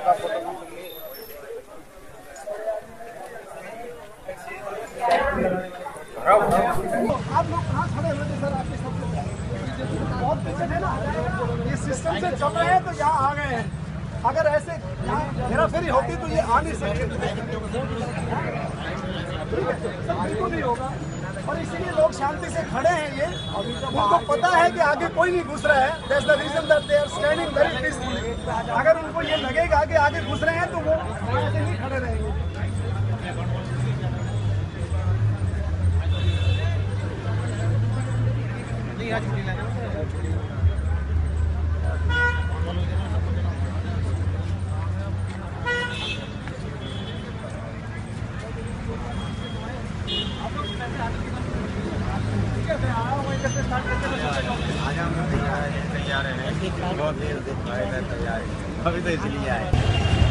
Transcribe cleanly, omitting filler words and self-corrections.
आप लोग कहाँ खड़े हुए थे सर? आपके सबसे बहुत पीछे थे ना, ये सिस्टम से चल रहे हैं तो यहाँ आ गए हैं। अगर ऐसे हेराफेरी होती तो ये आ नहीं सकते, बिल्कुल नहीं होगा। और इसीलिए लोग शांति से खड़े हैं। ये उनको पता है कि आगे कोई नहीं घुस रहा है। That's the reason that they are standing very peacefully. अगर उनको ये लगेगा कि आगे घुस रहे हैं तो वो ऐसे नहीं खड़े रहेंगे। तैयार है, बहुत देर से तैयार है, अभी तो इसलिए आए।